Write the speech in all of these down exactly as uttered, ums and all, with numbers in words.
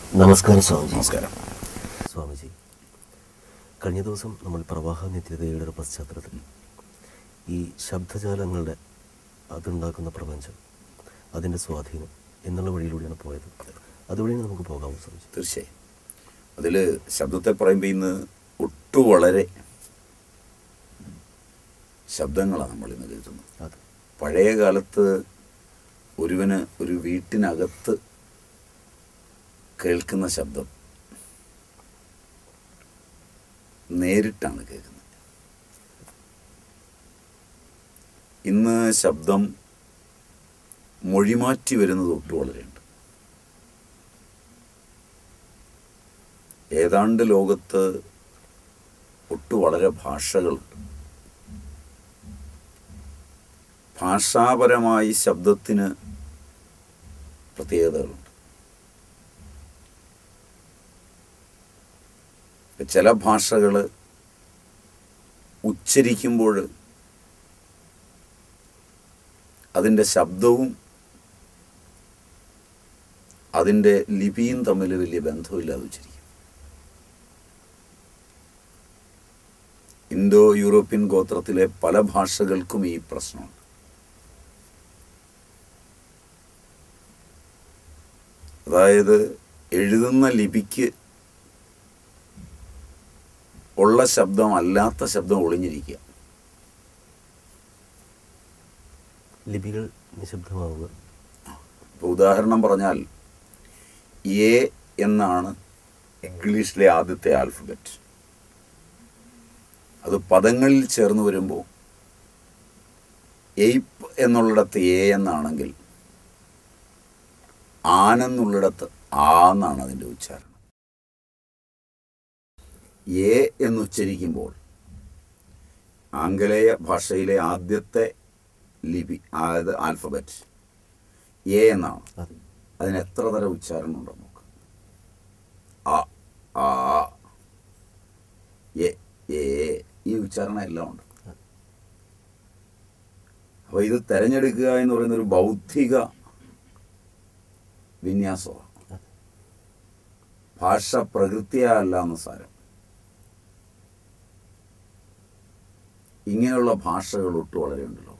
നമസ്കാരം സ്വാമിജി. നമസ്കാരം സ്വാമിജി, കഴിഞ്ഞ ദിവസം നമ്മൾ പ്രവാഹ നിത്യതയുടെ പശ്ചാത്തലത്തിൽ ഈ ശബ്ദജാലങ്ങളുടെ അതുണ്ടാക്കുന്ന പ്രപഞ്ചം, അതിൻ്റെ സ്വാധീനം എന്നുള്ള വഴിയിലൂടെയാണ് പോയത്. അതുവഴി നമുക്ക് പോകാമോ സ്വാമിജി? തീർച്ചയായും. അതിൽ ശബ്ദത്തെ പറയുമ്പോൾ ഇന്ന് ഒട്ടു വളരെ ശബ്ദങ്ങളാണ് നമ്മൾ ഇന്ന് കേൾക്കുന്നത്. അതെ. പഴയ കാലത്ത് ഒരുവന് ഒരു വീട്ടിനകത്ത് കേൾക്കുന്ന ശബ്ദം നേരിട്ടാണ് കേൾക്കുന്നത്. ഇന്ന് ശബ്ദം മൊഴിമാറ്റി വരുന്നത് ഒട്ടു വളരെയുണ്ട്. ഏതാണ്ട് ലോകത്ത് ഒട്ടു വളരെ ഭാഷകളുണ്ട്. ഭാഷാപരമായി ശബ്ദത്തിന് പ്രത്യേകതകളുണ്ട്. ചില ഭാഷകൾ ഉച്ചരിക്കുമ്പോൾ അതിൻ്റെ ശബ്ദവും അതിൻ്റെ ലിപിയും തമ്മിൽ വലിയ ബന്ധമില്ലാതെ ഉച്ചരിക്കും. ഇന്തോ യൂറോപ്യൻ ഗോത്രത്തിലെ പല ഭാഷകൾക്കും ഈ പ്രശ്നമുണ്ട്. അതായത് എഴുതുന്ന ലിപിക്ക് ഉള്ള ശബ്ദം അല്ലാത്ത ശബ്ദം ഒളിഞ്ഞിരിക്കുക. ലിപികൾ നിശബ്ദമാവുക. ഇപ്പോൾ ഉദാഹരണം പറഞ്ഞാൽ, എ എന്നാണ് ഇംഗ്ലീഷിലെ ആദ്യത്തെ ആൽഫബറ്റ്. അത് പദങ്ങളിൽ ചേർന്ന് വരുമ്പോൾ എയ്പ് എന്നുള്ളിടത്ത് എ എന്നാണെങ്കിൽ ആനെന്നുള്ളിടത്ത് ആ എന്നാണ് അതിൻ്റെ ഉച്ചാരണം. എ എന്നുച്ചരിക്കുമ്പോൾ ആംഗലേയ ഭാഷയിലെ ആദ്യത്തെ ലിപി, അതായത് ആൽഫബറ്റ് എ എന്നാണ്. അതിന് എത്ര തരം ഉച്ചാരണം ഉണ്ടോ നോക്ക്. അ, ആ, എ, ഏ, ഈ ഉച്ചാരണം എല്ലാം ഉണ്ട്. അപ്പോൾ ഇത് തിരഞ്ഞെടുക്കുക എന്ന് പറയുന്നൊരു ബൗദ്ധിക വിന്യാസമാണ്. ഭാഷ പ്രകൃതിയല്ല എന്ന് സാരം. ഇങ്ങനെയുള്ള ഭാഷകൾ ഒട്ടു വളരെയുണ്ട് ലോകത്ത്.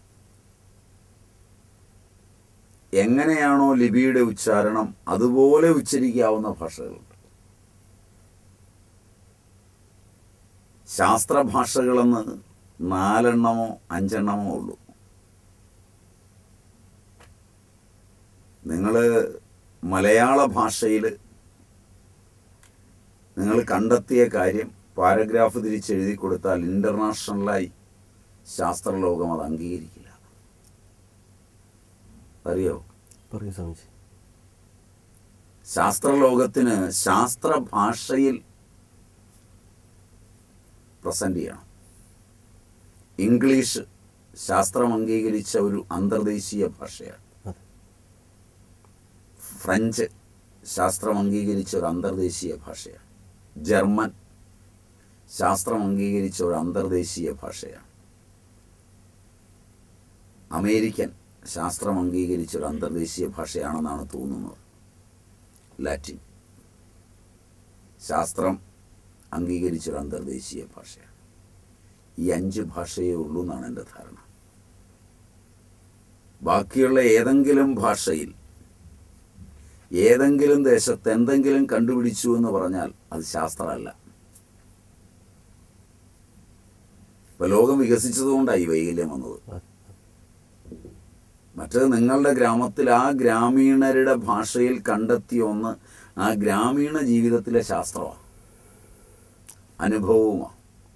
എങ്ങനെയാണോ ലിപിയുടെ ഉച്ചാരണം അതുപോലെ ഉച്ചരിക്കാവുന്ന ഭാഷകളുണ്ട്. ശാസ്ത്രഭാഷകളെന്ന് നാലെണ്ണമോ അഞ്ചെണ്ണമോ ഉള്ളൂ. നിങ്ങൾ മലയാള ഭാഷയിൽ നിങ്ങൾ കണ്ടെത്തിയ കാര്യം പാരഗ്രാഫ് തിരിച്ചെഴുതി കൊടുത്താൽ ഇൻ്റർനാഷണലായി ശാസ്ത്രലോകം അത് അംഗീകരിക്കില്ല. അറിയോ? പറയൂ സ്വാമിജി. ശാസ്ത്രലോകത്തിന് ശാസ്ത്രഭാഷയിൽ പ്രസന്റ് ചെയ്യണം. ഇംഗ്ലീഷ് ശാസ്ത്രം അംഗീകരിച്ച ഒരു അന്തർദേശീയ ഭാഷയാണ്. ഫ്രഞ്ച് ശാസ്ത്രം അംഗീകരിച്ച ഒരു അന്തർദേശീയ ഭാഷയാണ്. ജർമ്മൻ ശാസ്ത്രം അംഗീകരിച്ച ഒരു അന്തർദേശീയ ഭാഷയാണ്. അമേരിക്കൻ ശാസ്ത്രം അംഗീകരിച്ച ഒരു അന്തർദേശീയ ഭാഷയാണെന്നാണ് തോന്നുന്നത്. ലാറ്റിൻ ശാസ്ത്രം അംഗീകരിച്ചൊരു അന്തർദേശീയ ഭാഷയാണ്. ഈ അഞ്ച് ഭാഷയേ ഉള്ളൂ എന്നാണ് എൻ്റെ ധാരണ. ബാക്കിയുള്ള ഏതെങ്കിലും ഭാഷയിൽ ഏതെങ്കിലും ദേശത്ത് എന്തെങ്കിലും കണ്ടുപിടിച്ചു എന്ന് പറഞ്ഞാൽ അത് ശാസ്ത്രമല്ല. ഇപ്പം ലോകം വികസിച്ചതുകൊണ്ടായി വൈകല്യം വന്നത്. മറ്റത് നിങ്ങളുടെ ഗ്രാമത്തിൽ ആ ഗ്രാമീണരുടെ ഭാഷയിൽ കണ്ടെത്തിയ ഒന്ന് ആ ഗ്രാമീണ ജീവിതത്തിലെ ശാസ്ത്രമാണ്, അനുഭവവുമാണ്.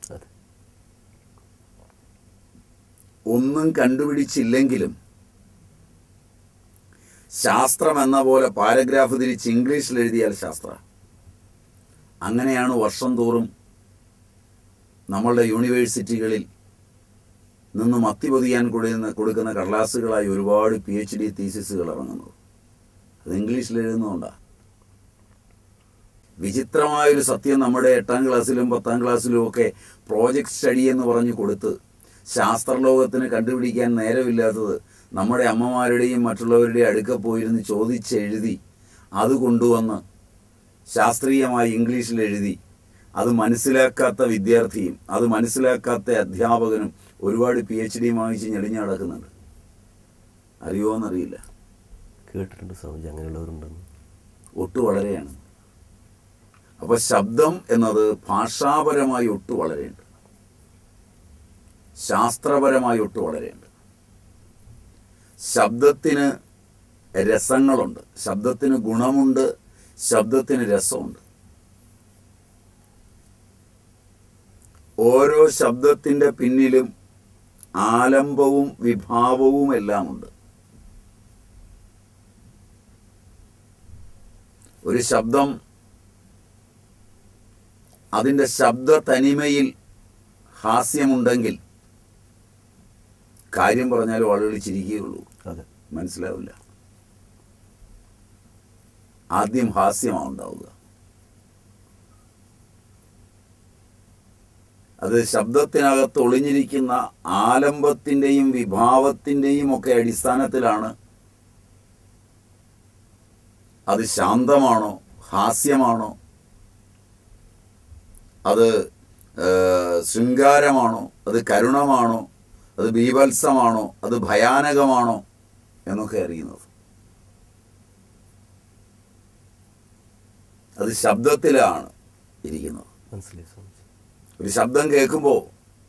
ഒന്നും കണ്ടുപിടിച്ചില്ലെങ്കിലും ശാസ്ത്രം എന്ന പോലെ പാരഗ്രാഫ് തിരിച്ച് ഇംഗ്ലീഷിൽ എഴുതിയാൽ ശാസ്ത്ര. അങ്ങനെയാണ് വർഷം തോറും നമ്മളുടെ യൂണിവേഴ്സിറ്റികളിൽ നിന്നും അത്തിപൊതിയാൻ കൊടുക്കുന്ന കൊടുക്കുന്ന കടലാസുകളായി ഒരുപാട് പി എച്ച് ഡി തീസിസുകൾ ഇറങ്ങുന്നത്. അത് ഇംഗ്ലീഷിൽ എഴുതുന്നതുകൊണ്ടാണ്. വിചിത്രമായൊരു സത്യം നമ്മുടെ എട്ടാം ക്ലാസ്സിലും പത്താം ക്ലാസ്സിലും ഒക്കെ പ്രോജക്റ്റ് സ്റ്റഡി എന്ന് പറഞ്ഞ് കൊടുത്ത് ശാസ്ത്രലോകത്തിന് കണ്ടുപിടിക്കാൻ നേരമില്ലാത്തത് നമ്മുടെ അമ്മമാരുടെയും മറ്റുള്ളവരുടെയും അടുക്ക പോയിരുന്ന് ചോദിച്ചെഴുതി അത് കൊണ്ടുവന്ന് ശാസ്ത്രീയമായി ഇംഗ്ലീഷിൽ എഴുതി അത് മനസ്സിലാക്കാത്ത വിദ്യാർത്ഥിയും അത് മനസ്സിലാക്കാത്ത അധ്യാപകനും ഒരുപാട് പി എച്ച് ഡി വാങ്ങിച്ച് ഞെളിഞ്ഞ് നടക്കുന്നുണ്ട്. അറിയുമോ എന്നറിയില്ല. കേട്ടിട്ടുണ്ട് സ്വാമിജി, അങ്ങനെയുള്ളവരുണ്ടെന്ന്. ഒട്ടു വളരെയാണ്. അപ്പോൾ ശബ്ദം എന്നത് ഭാഷാപരമായി ഒട്ടു വളരെയുണ്ട്, ശാസ്ത്രപരമായി ഒട്ടു വളരെയുണ്ട്. ശബ്ദത്തിന് രസങ്ങളുണ്ട്, ശബ്ദത്തിന് ഗുണമുണ്ട്, ശബ്ദത്തിന് രസമുണ്ട്. ഓരോ ശബ്ദത്തിൻ്റെ പിന്നിലും ആലംബവും വിഭാവവും എല്ലാം ഉണ്ട്. ഒരു ശബ്ദം അതിൻ്റെ ശബ്ദ തനിമയിൽ ഹാസ്യമുണ്ടെങ്കിൽ കാര്യം പറഞ്ഞാലും ആളുകൾ ചിരിക്കുകയുള്ളൂ, മനസ്സിലാവില്ല. ആദ്യം ഹാസ്യമാണ് ഉണ്ടാവുക. അത് ശബ്ദത്തിനകത്ത് ഒളിഞ്ഞിരിക്കുന്ന ആലംബത്തിൻ്റെയും വിഭാവത്തിൻ്റെയും ഒക്കെ അടിസ്ഥാനത്തിലാണ് അത് ശാന്തമാണോ, ഹാസ്യമാണോ, അത് ശൃംഗാരമാണോ, അത് കരുണമാണോ, അത് ബീഭത്സമാണോ, അത് ഭയാനകമാണോ എന്നൊക്കെ അറിയുന്നത്. അത് ശബ്ദത്തിലാണ് ഇരിക്കുന്നത്. ഒരു ശബ്ദം കേൾക്കുമ്പോൾ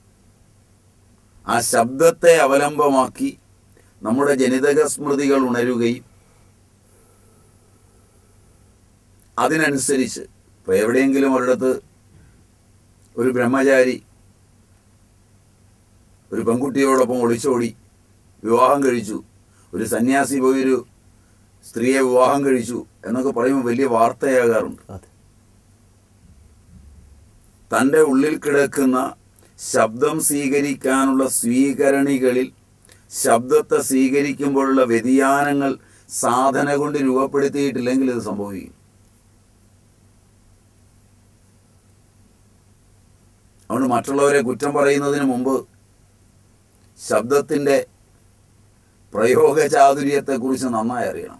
ആ ശബ്ദത്തെ അവലംബമാക്കി നമ്മുടെ ജനിതക സ്മൃതികൾ ഉണരുകയും അതിനനുസരിച്ച് ഇപ്പോൾ എവിടെയെങ്കിലും ഒരിടത്ത് ഒരു ബ്രഹ്മചാരി ഒരു പെൺകുട്ടിയോടൊപ്പം ഒളിച്ചോടി വിവാഹം കഴിച്ചു, ഒരു സന്യാസി പോയൊരു സ്ത്രീയെ വിവാഹം കഴിച്ചു എന്നൊക്കെ പറയുമ്പോൾ വലിയ വാർത്തയാകാറുണ്ട്. തൻ്റെ ഉള്ളിൽ കിടക്കുന്ന ശബ്ദം സ്വീകരിക്കാനുള്ള സ്വീകരണികളിൽ ശബ്ദത്തെ സ്വീകരിക്കുമ്പോഴുള്ള വ്യതിയാനങ്ങൾ സാധന കൊണ്ട് രൂപപ്പെടുത്തിയിട്ടില്ലെങ്കിൽ ഇത് സംഭവിക്കും. അതുകൊണ്ട് മറ്റുള്ളവരെ കുറ്റം പറയുന്നതിന് മുമ്പ് ശബ്ദത്തിൻ്റെ പ്രയോഗചാതുര്യത്തെക്കുറിച്ച് നന്നായി അറിയണം.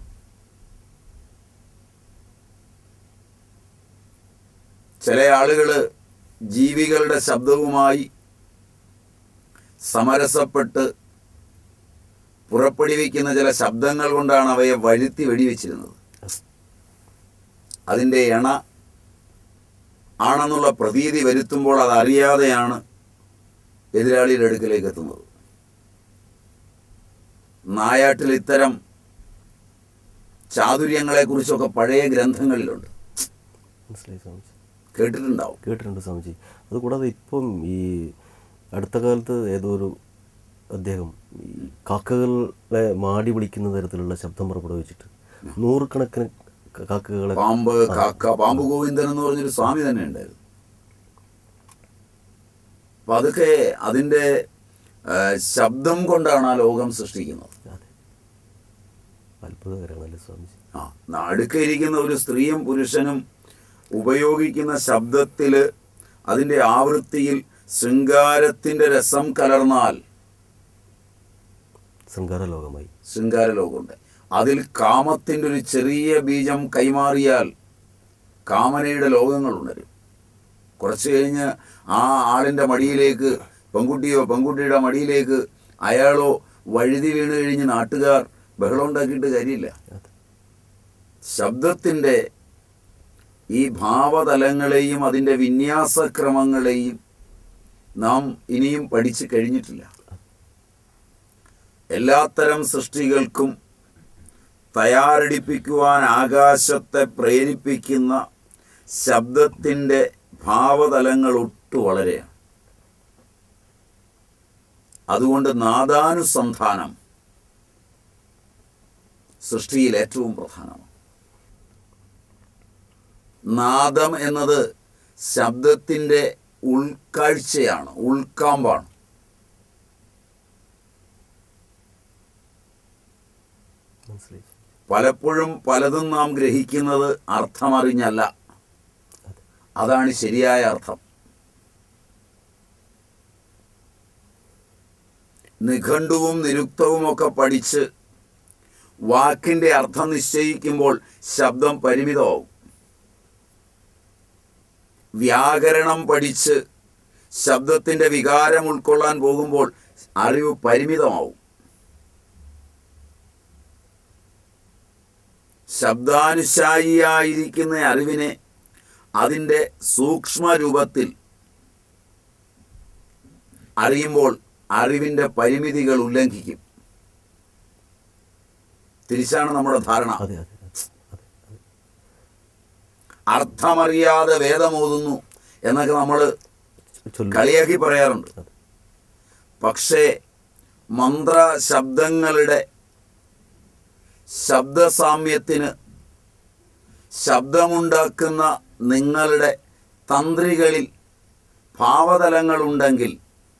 ചില ആളുകൾ ജീവികളുടെ ശബ്ദവുമായി സമരസപ്പെട്ട് പുറപ്പെടുവിക്കുന്ന ചില ശബ്ദങ്ങൾ കൊണ്ടാണ് അവയെ വഴുത്തി വെടിവെച്ചിരുന്നത്. അതിൻ്റെ എണ ആണെന്നുള്ള പ്രതീതി വരുത്തുമ്പോൾ അതറിയാതെയാണ് എതിരാളിയുടെ അടുക്കലേക്ക് എത്തുന്നത്. നായാട്ടിൽ ഇത്തരം ചാതുര്യങ്ങളെക്കുറിച്ചൊക്കെ പഴയ ഗ്രന്ഥങ്ങളിലുണ്ട്, കേട്ടിട്ടുണ്ടാവും. കേട്ടിട്ടുണ്ട് സ്വാമിജി. അതുകൂടാതെ ഇപ്പം ഈ അടുത്ത കാലത്ത് ഏതോ ഒരു അദ്ദേഹം ഈ കാക്കകളെ മാടി വിളിക്കുന്ന തരത്തിലുള്ള ശബ്ദം പുറപ്പെടുവിച്ചിട്ട് നൂറുകണക്കിന് കാക്കകളെ, പാമ്പ് കാക്ക, പാമ്പ് ഗോവിന്ദൻ എന്ന് പറഞ്ഞൊരു സ്വാമി തന്നെ ഉണ്ടായിരുന്നു. അപ്പം അതൊക്കെ അതിൻ്റെ ശബ്ദം കൊണ്ടാണ് ആ ലോകം സൃഷ്ടിക്കുന്നത്. അത്ഭുതകരമല്ലേ സ്വാമിജി? ആ അടുക്കിയിരിക്കുന്ന ഒരു സ്ത്രീയും പുരുഷനും ഉപയോഗിക്കുന്ന ശബ്ദത്തിൽ അതിൻ്റെ ആവൃത്തിയിൽ ശൃംഗാരത്തിൻ്റെ രസം കലർന്നാൽ ശൃംഗാരലോകമായി ശൃംഗാരലോകമുണ്ട്. അതിൽ കാമത്തിൻ്റെ ഒരു ചെറിയ ബീജം കൈമാറിയാൽ കാമനയുടെ ലോകങ്ങൾ ഉണരും. കുറച്ച് കഴിഞ്ഞ് ആ ആളിൻ്റെ മടിയിലേക്ക്, പെൺകുട്ടിയോ പെൺകുട്ടിയുടെ മടിയിലേക്ക് അയാളോ വഴുതി വീണ് കഴിഞ്ഞ് നാട്ടുകാർ ബഹളം ഉണ്ടാക്കിയിട്ട് കാര്യമില്ല. ശബ്ദത്തിൻ്റെ ഈ ഭാവതലങ്ങളെയും അതിൻ്റെ വിന്യാസക്രമങ്ങളെയും നാം ഇനിയും പഠിച്ചു കഴിഞ്ഞിട്ടില്ല. എല്ലാത്തരം സൃഷ്ടികൾക്കും തയ്യാറെടുപ്പിക്കുവാൻ ആകാശത്തെ പ്രേരിപ്പിക്കുന്ന ശബ്ദത്തിൻ്റെ ഭാവതലങ്ങൾ ഒട്ടു വളരെയാണ്. അതുകൊണ്ട് നാദാനുസന്ധാനം സൃഷ്ടിയിൽ ഏറ്റവും പ്രധാനമാണ്. നാദം എന്നത് ശബ്ദത്തിൻ്റെ ഉൾക്കാഴ്ചയാണ്, ഉൾക്കാമ്പാണ്. പലപ്പോഴും പലതും നാം ഗ്രഹിക്കുന്നത് അർത്ഥമറിഞ്ഞല്ല. അതാണ് ശരിയായ അർത്ഥം. നിഘണ്ടുവും നിരുക്തവും ഒക്കെ പഠിച്ച് വാക്കിൻ്റെ അർത്ഥം നിശ്ചയിക്കുമ്പോൾ ശബ്ദം പരിമിതമാവും. വ്യാകരണം പഠിച്ച് ശബ്ദത്തിൻ്റെ വികാരം ഉൾക്കൊള്ളാൻ പോകുമ്പോൾ അറിവ് പരിമിതമാവും. ശബ്ദാനുശായിയായിരിക്കുന്ന അറിവിനെ അതിൻ്റെ സൂക്ഷ്മ രൂപത്തിൽ അറിയുമ്പോൾ അറിവിൻ്റെ പരിമിതികൾ ഉല്ലംഘിക്കും. തിരിച്ചാണ് നമ്മുടെ ധാരണ. അർത്ഥമറിയാതെ വേദമോതുന്നു എന്നൊക്കെ നമ്മൾ കളിയാക്കി പറയാറുണ്ട്. പക്ഷേ മന്ത്ര ശബ്ദങ്ങളുടെ ശബ്ദസാമ്യത്തിന് ശബ്ദമുണ്ടാക്കുന്ന നിങ്ങളുടെ തന്ത്രികളിൽ ഭാവതലങ്ങളുണ്ടെങ്കിൽ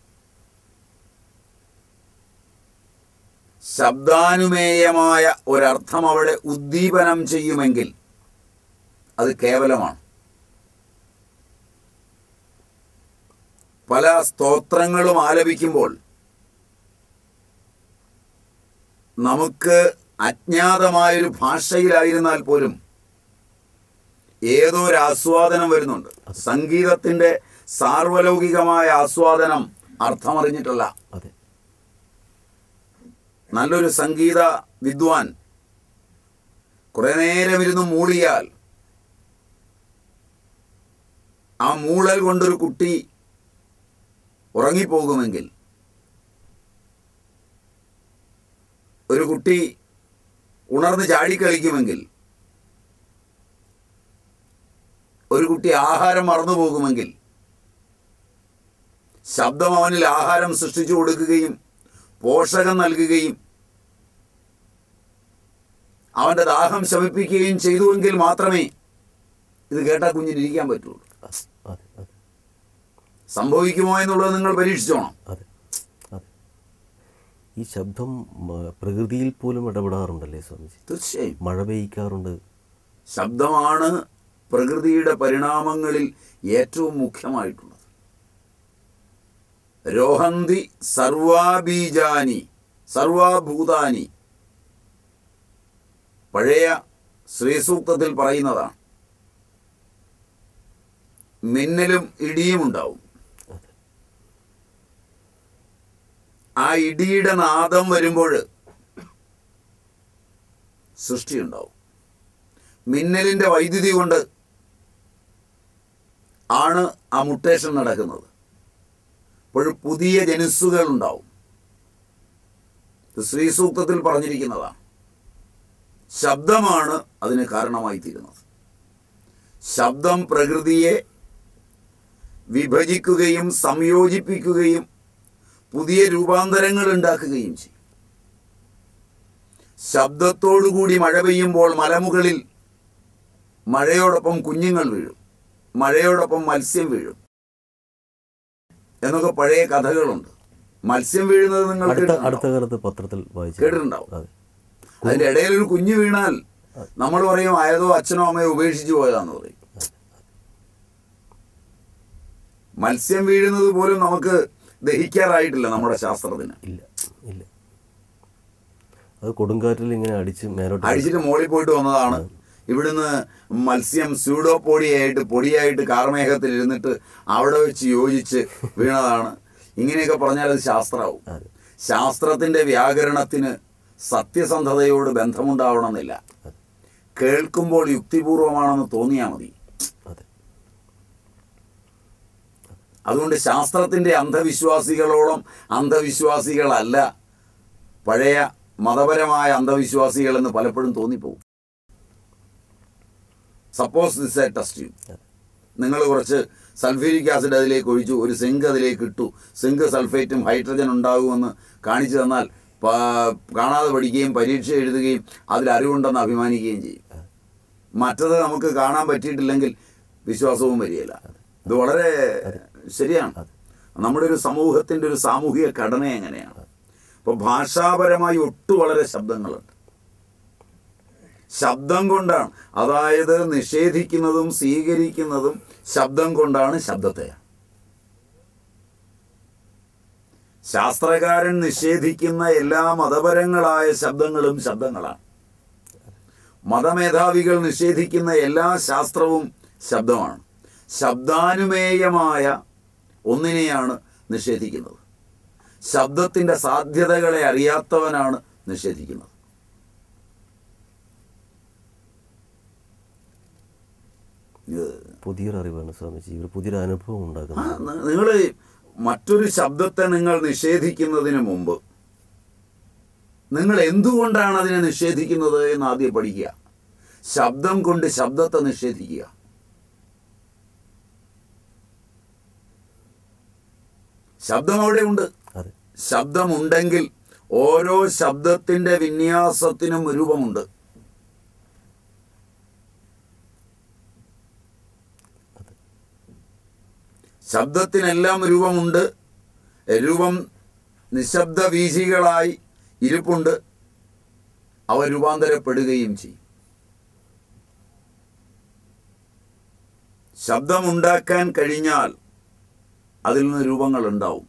ശബ്ദാനുമേയമായ ഒരർത്ഥം അവിടെ ഉദ്ദീപനം ചെയ്യുമെങ്കിൽ അത് കേവലമാണ്. പല സ്തോത്രങ്ങളും ആലപിക്കുമ്പോൾ നമുക്ക് അജ്ഞാതമായൊരു ഭാഷയിലായിരുന്നാൽ പോലും ഏതോ ഒരു ആസ്വാദനം വരുന്നുണ്ട്. സംഗീതത്തിൻ്റെ സാർവലൗകികമായ ആസ്വാദനം അർത്ഥമറിഞ്ഞിട്ടല്ല. നല്ലൊരു സംഗീത വിദ്വാൻ കുറെ നേരം ഇരുന്ന് മൂളിയാൽ ആ മൂളൽ കൊണ്ടൊരു കുട്ടി ഉറങ്ങിപ്പോകുമെങ്കിൽ, ഒരു കുട്ടി ഉണർന്ന് ചാടിക്കളിക്കുമെങ്കിൽ, ഒരു കുട്ടി ആഹാരം മറന്നു പോകുമെങ്കിൽ, ശബ്ദം അവനിൽ ആഹാരം സൃഷ്ടിച്ചു കൊടുക്കുകയും പോഷകം നൽകുകയും അവൻ്റെ ദാഹം ശമിപ്പിക്കുകയും ചെയ്തുവെങ്കിൽ മാത്രമേ ഇത് കേട്ടാൽ കുഞ്ഞിനിരിക്കാൻ പറ്റുള്ളൂ. സംഭവിക്കുമോ എന്നുള്ളത് നിങ്ങൾ പരീക്ഷിച്ചോണം. അതെ അതെ ഈ ശബ്ദം പ്രകൃതിയിൽ പോലും ഇടപെടാറുണ്ടല്ലേ സ്വാമിജി? തീർച്ചയായും മഴ പെയ്യിക്കാറുണ്ട്. ശബ്ദമാണ് പ്രകൃതിയുടെ പരിണാമങ്ങളിൽ ഏറ്റവും മുഖ്യമായിട്ടുള്ളത്. രോഹന്തി സർവാബീജാനി സർവാഭൂതാനി പഴയ ശ്രീസൂക്തത്തിൽ പറയുന്നതാണ്. മിന്നലും ഇടിയും ഉണ്ടാവും. ആ ഇടിയുടെ നാദം വരുമ്പോൾ സൃഷ്ടിയുണ്ടാവും. മിന്നലിൻ്റെ വൈദ്യുതി കൊണ്ട് ആണ് ആ മുട്ടേഷൻ നടക്കുന്നത്. അപ്പോൾ പുതിയ ജനുസ്സുകൾ ഉണ്ടാവും. ശ്രീസൂക്തത്തിൽ പറഞ്ഞിരിക്കുന്നതാണ്. ശബ്ദമാണ് അതിന് കാരണമായി തീരുന്നത്. ശബ്ദം പ്രകൃതിയെ വിഭജിക്കുകയും സംയോജിപ്പിക്കുകയും പുതിയ രൂപാന്തരങ്ങൾ ഉണ്ടാക്കുകയും ചെയ്യും. ശബ്ദത്തോടുകൂടി മഴ പെയ്യുമ്പോൾ മലമുകളിൽ മഴയോടൊപ്പം കുഞ്ഞുങ്ങൾ വീഴും, മഴയോടൊപ്പം മത്സ്യം വീഴും എന്നൊക്കെ പഴയ കഥകളുണ്ട്. മത്സ്യം വീഴുന്നത് നിങ്ങൾ അടുത്ത കാലത്ത് പത്രത്തിൽ കേട്ടിട്ടുണ്ടാവും. അതിൻ്റെ ഇടയിൽ ഒരു കുഞ്ഞ് വീണാൽ നമ്മൾ പറയും ആയതോ അച്ഛനോ അമ്മയോ ഉപേക്ഷിച്ചു പോയതാന്ന് പറയും. മത്സ്യം വീഴുന്നത് പോലും നമുക്ക് ദഹിക്കാറായിട്ടില്ല നമ്മുടെ ശാസ്ത്രത്തിന്. ഇല്ല ഇല്ല അത് കൊടുങ്കാറ്റിൽ ഇങ്ങനെ അടിച്ച് മേലോട്ട് അടിച്ചിട്ട് മോളിൽ പോയിട്ട് വന്നതാണ്. ഇവിടുന്ന് മത്സ്യം സ്യൂഡോപോഡിയായിട്ട് പൊടിയായിട്ട് കാർമേഘത്തിൽ ഇരുന്നിട്ട് അവിടെ വെച്ച് യോജിച്ച് വീണതാണ്. ഇങ്ങനെയൊക്കെ പറഞ്ഞാൽ അത് ശാസ്ത്രമാവും. ശാസ്ത്രത്തിൻ്റെ വ്യാകരണത്തിന് സത്യസന്ധതയോട് ബന്ധമുണ്ടാവണമെന്നില്ല. കേൾക്കുമ്പോൾ യുക്തിപൂർവമാണെന്ന് തോന്നിയാൽ മതി. അതുകൊണ്ട് ശാസ്ത്രത്തിൻ്റെ അന്ധവിശ്വാസികളോളം അന്ധവിശ്വാസികളല്ല പഴയ മതപരമായ അന്ധവിശ്വാസികളെന്ന് പലപ്പോഴും തോന്നിപ്പോകും. Suppose this a test you, നിങ്ങൾ കുറച്ച് സൾഫ്യൂരിക് ആസിഡ് അതിലേക്ക് ഒഴിച്ചു, ഒരു സിങ്ക് അതിലേക്ക് ഇട്ടു, സിങ്ക് സൾഫേറ്റും ഹൈഡ്രജൻ ഉണ്ടാകുമെന്ന് കാണിച്ചു തന്നാൽ കാണാതെ പഠിക്കുകയും പരീക്ഷ എഴുതുകയും അതിൽ അറിവുണ്ടെന്ന് അഭിമാനിക്കുകയും ചെയ്യും. മറ്റത് നമുക്ക് കാണാൻ പറ്റിയിട്ടില്ലെങ്കിൽ വിശ്വാസവും വരികയില്ല. ഇത് വളരെ ശരിയാണ്. നമ്മുടെ ഒരു സമൂഹത്തിൻ്റെ ഒരു സാമൂഹിക ഘടന എങ്ങനെയാണ്. അപ്പോൾ ഭാഷാപരമായി ഒട്ടു വളരെ ശബ്ദങ്ങളുണ്ട്. ശബ്ദം കൊണ്ടാണ്, അതായത് നിഷേധിക്കുന്നതും സ്വീകരിക്കുന്നതും ശബ്ദം കൊണ്ടാണ് ശബ്ദത്തെ. ശാസ്ത്രകാരൻ നിഷേധിക്കുന്ന എല്ലാ മതപരങ്ങളായ ശബ്ദങ്ങളും ശബ്ദങ്ങളാണ്. മതമേധാവികൾ നിഷേധിക്കുന്ന എല്ലാ ശാസ്ത്രവും ശബ്ദമാണ്. ശബ്ദാനുമേയമായ ഒന്നിനെയാണ് നിഷേധിക്കുന്നത്. ശബ്ദത്തിൻ്റെ സാധ്യതകളെ അറിയാത്തവനാണ് നിഷേധിക്കുന്നത്. പുതിയൊരു അറിവാണ് സ്വാമിജി, ഒരു പുതിയൊരു അനുഭവം ഉണ്ടാക്കുന്നത്. നിങ്ങൾ മറ്റൊരു ശബ്ദത്തെ നിങ്ങൾ നിഷേധിക്കുന്നതിന് മുമ്പ് നിങ്ങൾ എന്തുകൊണ്ടാണ് അതിനെ നിഷേധിക്കുന്നത് എന്ന് ആദ്യം പഠിക്കുക. ശബ്ദം കൊണ്ട് ശബ്ദത്തെ നിഷേധിക്കുക. ശബ്ദം അവിടെ ഉണ്ട്. ശബ്ദമുണ്ടെങ്കിൽ ഓരോ ശബ്ദത്തിൻ്റെ വിന്യാസത്തിനും രൂപമുണ്ട്. ശബ്ദത്തിനെല്ലാം രൂപമുണ്ട്. രൂപം നിശബ്ദ വീശികളായി ഇരിപ്പുണ്ട്. അവ രൂപാന്തരപ്പെടുകയും ചെയ്യും. ശബ്ദമുണ്ടാക്കാൻ കഴിഞ്ഞാൽ അതിൽ നിന്ന് രൂപങ്ങൾ ഉണ്ടാവും.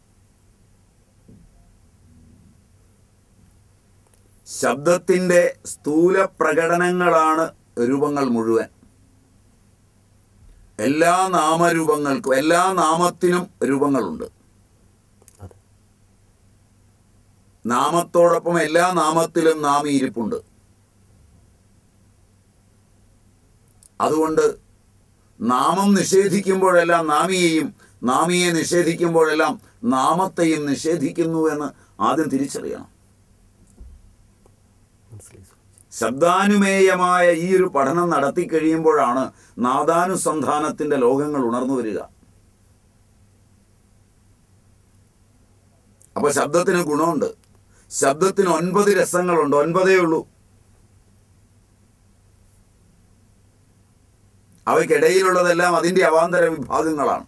ശബ്ദത്തിൻ്റെ സ്ഥൂല പ്രകടനങ്ങളാണ് രൂപങ്ങൾ മുഴുവൻ. എല്ലാ നാമരൂപങ്ങൾക്കും, എല്ലാ നാമത്തിനും രൂപങ്ങളുണ്ട്. നാമത്തോടൊപ്പം എല്ലാ നാമത്തിലും നാമി ഇരിപ്പുണ്ട്. അതുകൊണ്ട് നാമം നിഷേധിക്കുമ്പോഴെല്ലാം നാമിയെയും, നാമിയെ നിഷേധിക്കുമ്പോഴെല്ലാം നാമത്തെയും നിഷേധിക്കുന്നു എന്ന് ആദ്യം തിരിച്ചറിയണം. ശബ്ദാനുമേയമായ ഈ ഒരു പഠനം നടത്തി കഴിയുമ്പോഴാണ് നാദാനുസന്ധാനത്തിൻ്റെ ലോകങ്ങൾ ഉണർന്നു വരിക. അപ്പൊ ശബ്ദത്തിന് ഗുണമുണ്ട്. ശബ്ദത്തിന് ഒൻപത് രസങ്ങളുണ്ട്. ഒൻപതേ ഉള്ളൂ. അവയ്ക്കിടയിലുള്ളതെല്ലാം അതിൻ്റെ അവാന്തര വിഭാഗങ്ങളാണ്.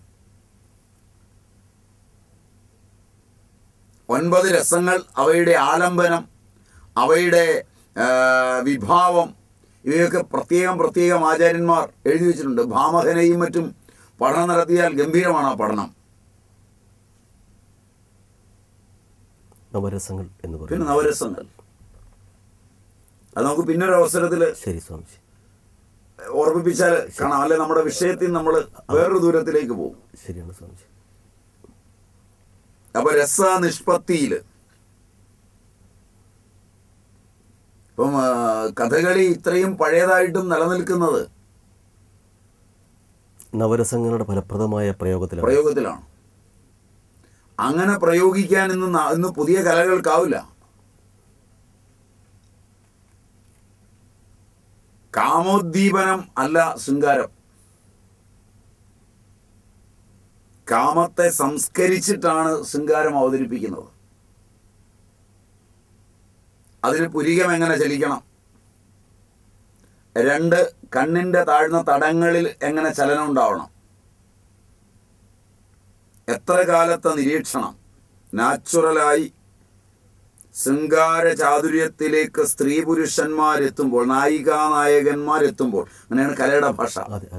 ഒൻപത് രസങ്ങൾ, അവയുടെ ആലംബനം, അവയുടെ വിഭാവം, ഇവയൊക്കെ പ്രത്യേകം പ്രത്യേകം ആചാര്യന്മാർ എഴുതി വെച്ചിട്ടുണ്ട്. ഭാമഹനെയും മറ്റും പഠനം നടത്തിയാൽ ഗംഭീരമാണ് ആ പഠനം. നവരസങ്ങൾ എന്ന് പറയും. പിന്നെ നവരസങ്ങൾ അത് നമുക്ക് പിന്നൊരു അവസരത്തിൽ ശരി സ്വാമിജി ഓർമ്മിപ്പിച്ചാൽ കാണാം. അല്ലെ നമ്മുടെ വിഷയത്തിൽ നമ്മൾ വേറൊരു ദൂരത്തിലേക്ക് പോകും. ശരിയാണ് സ്വാമിജി. അപ്പൊ രസനിഷ്പത്തിയിൽ ഇപ്പം കഥകളി ഇത്രയും പഴയതായിട്ടും നിലനിൽക്കുന്നത് നവരസങ്ങളുടെ ഫലപ്രദമായ പ്രയോഗത്തിലാണ് പ്രയോഗത്തിലാണ് അങ്ങനെ പ്രയോഗിക്കാൻ ഇന്ന് ഇന്ന് പുതിയ കലകൾക്കാവില്ല. കാമോദ്ദീപനം അല്ല ശൃംഗാരം. കാമത്തെ സംസ്കരിച്ചിട്ടാണ് ശൃംഗാരം അവതരിപ്പിക്കുന്നത്. അതിന് പുരികം എങ്ങനെ ചലിക്കണം, രണ്ട് കണ്ണിൻ്റെ താഴ്ന്ന തടങ്ങളിൽ എങ്ങനെ ചലനം ഉണ്ടാവണം, എത്ര കാലത്തെ നിരീക്ഷണം, നാച്ചുറലായി ശൃംഗാര ചാതുര്യത്തിലേക്ക് സ്ത്രീ പുരുഷന്മാരെത്തുമ്പോൾ, നായികാ നായകന്മാരെത്തുമ്പോൾ, അങ്ങനെയാണ് കലയുടെ ഭാഷ.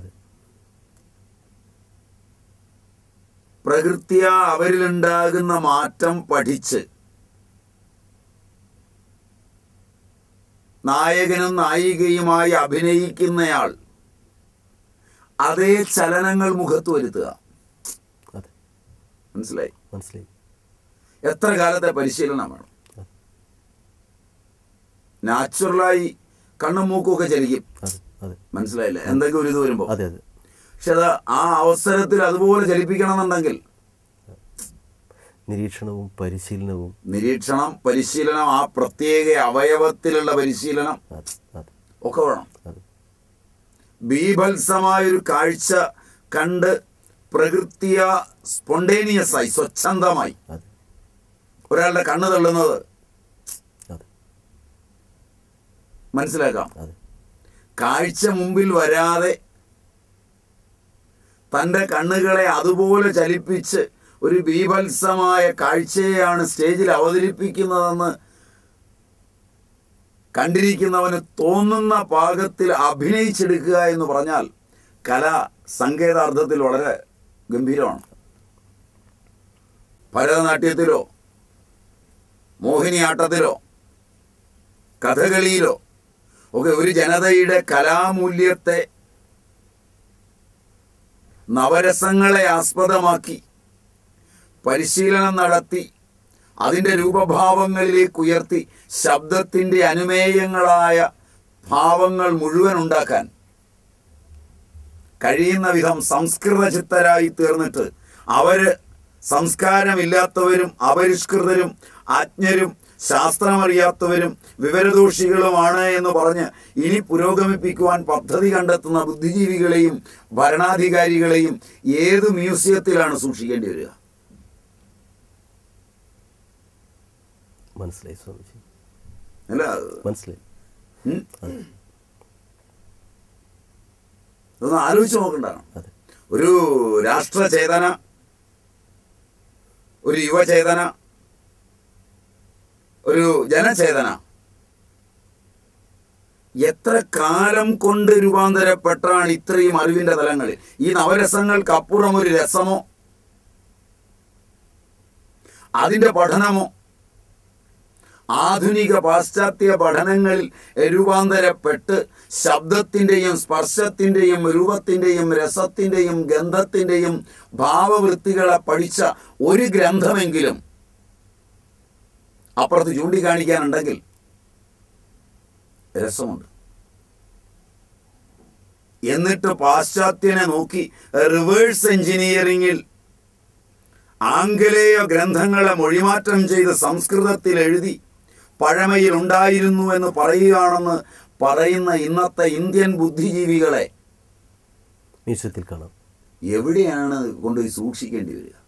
പ്രകൃത്യ അവരിലുണ്ടാകുന്ന മാറ്റം പഠിച്ച് നായകനും നായികയുമായി അഭിനയിക്കുന്നയാൾ അതേ ചലനങ്ങൾ മുഖത്ത് വരുത്തുക. മനസ്സിലായി മനസ്സിലായി എത്ര കാലത്തെ പരിശീലനം വേണം. നാച്ചുറലായി കണ്ണും മൂക്കുമൊക്കെ ചലിക്കും. മനസ്സിലായില്ലേ? എന്തെങ്കിലും ഒരു ഇത് വരുമ്പോൾ. പക്ഷെ അത് ആ അവസരത്തിൽ അതുപോലെ ചലിപ്പിക്കണം എന്നുണ്ടെങ്കിൽ നിരീക്ഷണവും പരിശീലനവും നിരീക്ഷണം പരിശീലനം ആ പ്രത്യേക അവയവത്തിലുള്ള പരിശീലനം ഒക്കെ വേണം. ബീഭത്സമായൊരു കാഴ്ച കണ്ട് പ്രകൃതിയ സ്പോണ്ടേനിയസായി സ്വച്ഛന്തമായി ഒരാളുടെ കണ്ണ് തള്ളുന്നത് മനസ്സിലാക്കാം. കാഴ്ച മുമ്പിൽ വരാതെ തൻ്റെ കണ്ണുകളെ അതുപോലെ ചലിപ്പിച്ച് ഒരു ബീഭത്സമായ കാഴ്ചയെയാണ് സ്റ്റേജിൽ അവതരിപ്പിക്കുന്നതെന്ന് കണ്ടിരിക്കുന്നവന് തോന്നുന്ന പാകത്തിൽ അഭിനയിച്ചെടുക്കുക എന്ന് പറഞ്ഞാൽ കല സങ്കേതാർത്ഥത്തിൽ വളരെ ഗംഭീരമാണ്. ഭരതനാട്യത്തിലോ മോഹിനിയാട്ടത്തിലോ കഥകളിയിലോ ഒക്കെ ഒരു ജനതയുടെ കലാമൂല്യത്തെ നവരസങ്ങളെ ആസ്പദമാക്കി പരിശീലനം നടത്തി അതിൻ്റെ രൂപഭാവങ്ങളിലേക്ക് ഉയർത്തി ശബ്ദത്തിൻ്റെ അനുമേയങ്ങളായ ഭാവങ്ങൾ മുഴുവൻ ഉണ്ടാക്കാൻ കഴിയുന്ന വിധം സംസ്കൃത ചിത്തരായി തീർന്നിട്ട് അവർ സംസ്കാരമില്ലാത്തവരും അപരിഷ്കൃതരും അജ്ഞരും ശാസ്ത്രമറിയാത്തവരും വിവരദോഷികളുമാണ് എന്ന് പറഞ്ഞ് ഇനി പുരോഗമിപ്പിക്കുവാൻ പദ്ധതി കണ്ടെത്തുന്ന ബുദ്ധിജീവികളെയും ഭരണാധികാരികളെയും ഏത് മ്യൂസിയത്തിലാണ് സൂക്ഷിക്കേണ്ടി വരിക? മനസ്സിലായി സ്വാമിജി, അല്ല മനസ്സിലായി. ഇതൊന്ന് ആലോചിച്ച് നോക്കണ്ടാണ്. ഒരു രാഷ്ട്രചേതന, ഒരു യുവചേതന, ഒരു ജനചേതന എത്ര കാലം കൊണ്ട് രൂപാന്തരപ്പെട്ടാണ് ഇത്രയും അറിവിന്റെ തലങ്ങളിൽ? ഈ നവരസങ്ങൾക്കപ്പുറം ഒരു രസമോ അതിൻ്റെ പഠനമോ ആധുനിക പാശ്ചാത്യ പഠനങ്ങളിൽ രൂപാന്തരപ്പെട്ട് ശബ്ദത്തിൻ്റെയും സ്പർശത്തിൻ്റെയും രൂപത്തിൻ്റെയും രസത്തിൻ്റെയും ഗന്ധത്തിൻ്റെയും ഭാവവൃത്തികളെ പഠിച്ച ഒരു ഗ്രന്ഥമെങ്കിലും അപ്പുറത്ത് ചൂണ്ടിക്കാണിക്കാനുണ്ടെങ്കിൽ രസമുണ്ട്. എന്നിട്ട് പാശ്ചാത്യനെ നോക്കി റിവേഴ്സ് എഞ്ചിനീയറിംഗിൽ ആംഗലേയ ഗ്രന്ഥങ്ങളെ മൊഴിമാറ്റം ചെയ്ത് സംസ്കൃതത്തിൽ എഴുതി പഴമയിൽ ഉണ്ടായിരുന്നു എന്ന് പറയുകയാണെന്ന് പറയുന്ന ഇന്നത്തെ ഇന്ത്യൻ ബുദ്ധിജീവികളെ മ്യൂസിയത്തിൽ കാണാം. എവിടെയാണ് കൊണ്ടുപോയി സൂക്ഷിക്കേണ്ടി വരിക?